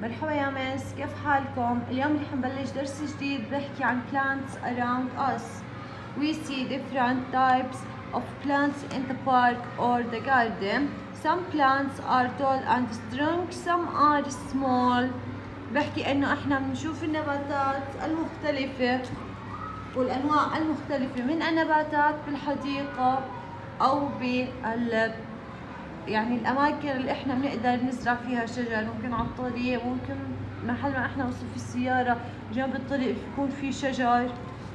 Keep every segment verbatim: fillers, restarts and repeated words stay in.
مرحبا يا مس، كيف حالكم؟ اليوم رح نبلش درس جديد بحكي عن plants around us. We see different types of plants in the park or the garden. Some plants are tall and strong, some are small. بحكي انه احنا بنشوف النباتات المختلفة والانواع المختلفة من النباتات بالحديقة او بال يعني الأماكن اللي إحنا بنقدر نزرع فيها شجر. ممكن على الطريق، ممكن محل ما إحنا نوصل في السيارة جنب الطريق يكون في شجر.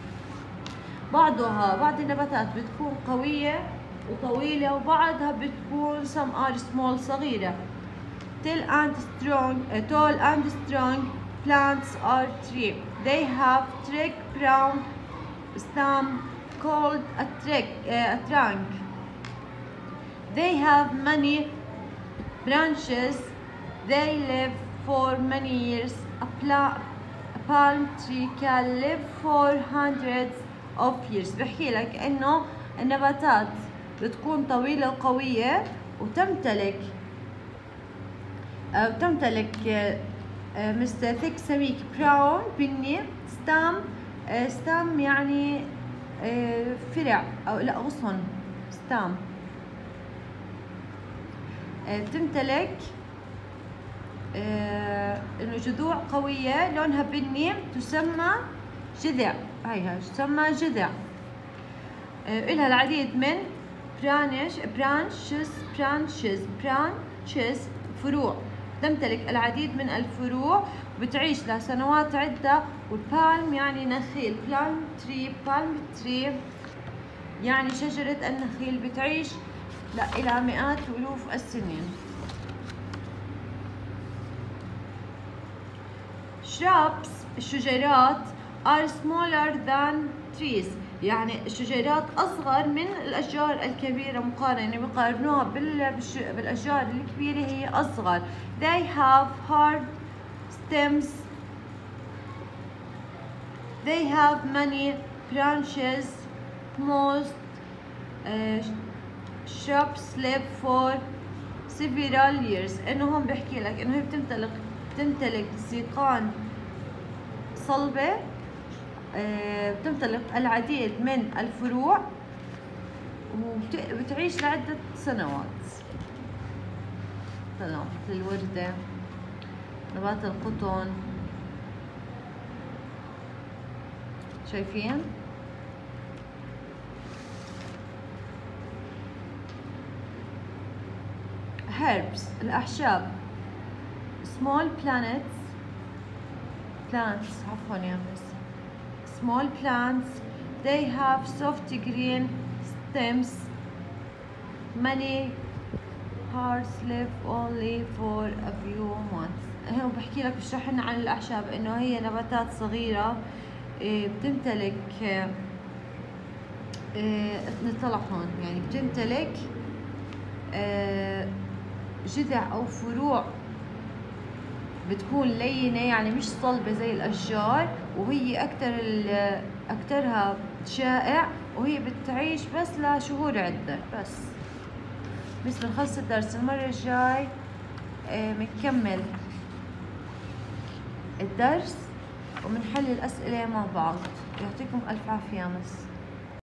بعضها بعض النباتات بتكون قوية وطويلة، وبعضها بتكون some are small صغيرة. Tall and strong, uh, tall and strong plants are tree. They have thick brown stem called a trunk. Uh, a trunk. They have many branches. They live for many years. A, a palm tree can live for hundreds of years. بحكي لك إنه النباتات بتكون طويلة وقوية وتمتلك أو تمتلك مثل thick سميك براون بني stem. stem يعني فرع أو لا غصن. stem تمتلك آه انه جذوع قوية لونها بني تسمى جذع. هيها تسمى جذع. آه إلها العديد من برانش برانشز برانشز برانشز فروع. تمتلك العديد من الفروع وبتعيش لسنوات عدة. والبالم يعني نخيل. بالم تري بالم تري يعني شجرة النخيل بتعيش لا إلى مئات وألوف السنين. shrubs الشجيرات are smaller than trees، يعني الشجيرات أصغر من الأشجار الكبيرة مقارنة، بيقارنوها بالأشجار الكبيرة هي أصغر. they have hard stems. they have many branches. most uh, shrubs live for several years. انه هون بحكي لك انه هي بتمتلك بتمتلك سيقان صلبة. آه بتمتلك العديد من الفروع وبتعيش لعدة سنوات. مثلا مثل الوردة، نبات القطن. شايفين؟ herbs الأعشاب. small planets plants عفوا يا مس small plants. they have soft green stems. many hearts live only for a few months. هون بحكي لك بشرح لنا عن الأعشاب إنه هي نباتات صغيرة بتمتلك نطلع هون يعني بتمتلك جذع أو فروع بتكون لينة، يعني مش صلبة زي الأشجار، وهي أكتر أكترها شائع، وهي بتعيش بس لشهور عدة. بس بس بنخلص الدرس. المرة الجاي بنكمل الدرس وبنحل الأسئلة مع بعض. يعطيكم ألف عافية مس.